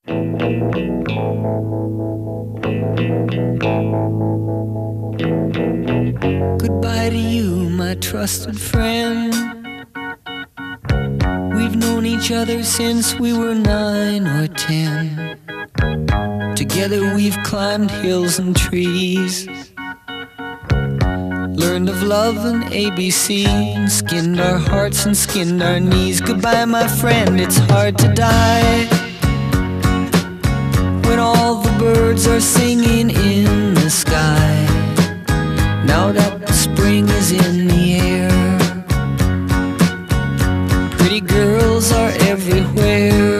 Goodbye to you, my trusted friend. We've known each other since we were 9 or 10. Together we've climbed hills and trees, learned of love and ABC, and skinned our hearts and skinned our knees. Goodbye, my friend, it's hard to die when all the birds are singing in the sky. Now that the spring is in the air, pretty girls are everywhere.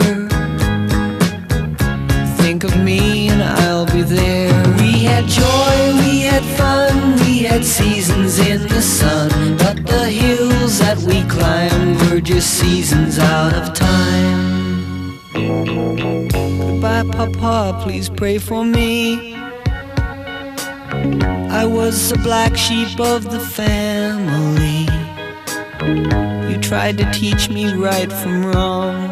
Think of me and I'll be there. We had joy, we had fun, we had seasons in the sun, but the hills that we climbed were just seasons out of time. Goodbye, Papa, please pray for me. I was the black sheep of the family. You tried to teach me right from wrong.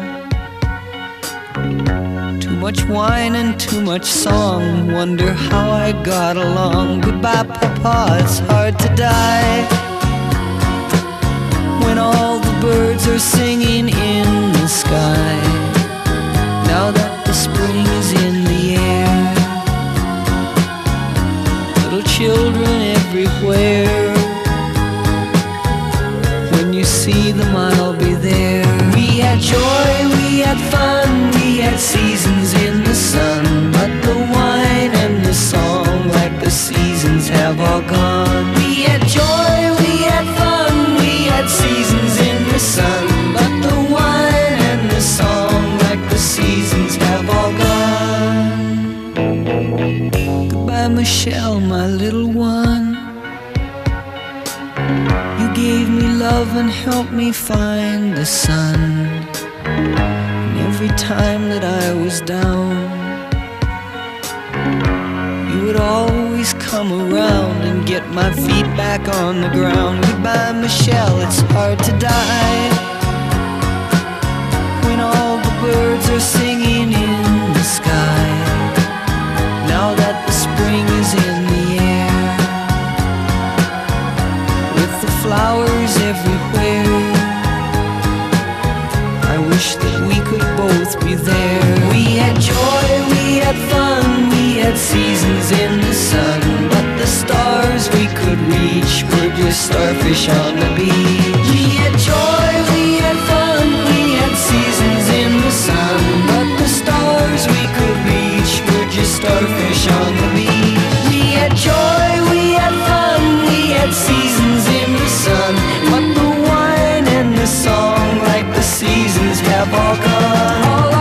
Too much wine and too much song, wonder how I got along. Goodbye, Papa, it's hard to die when all the birds are singing in the sky. Now that the spring is in the air, little children everywhere. When you see them, I'll be there. We had joy, we had fun, we had seasons in the sun, but the wine and the song, like the seasons, have all gone. We had joy, we had fun, we had seasons in the sun, but the wine and the song, like the seasons, have all gone. Goodbye, Michelle, my little one. You gave me love and helped me find the sun. And every time that I was down, you would always come around and get my feet back on the ground. Goodbye, Michelle, it's hard to die when all the birds are singing in the sky. Now that the spring is in the air, with the flowers everywhere, I wish that we could both be there. We had joy, we had fun, we had seasons in the sun, but the stars we could reach were just starfish on the beach. We had joy, we had fun, we had seasons in the sun, but the stars we could reach were just starfish on the beach. We had joy, we had fun, we had seasons in the sun, but the wine and the song, like the seasons, have all gone.